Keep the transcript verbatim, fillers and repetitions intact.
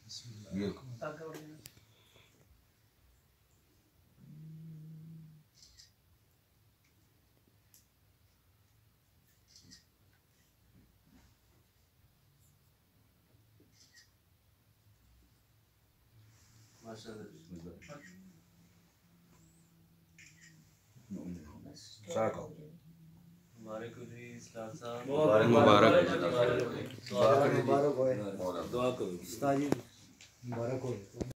ये हमारे कुछ भी उस्ताद साहब मुबारक मुबारक हो दुआ करो मुबारक हो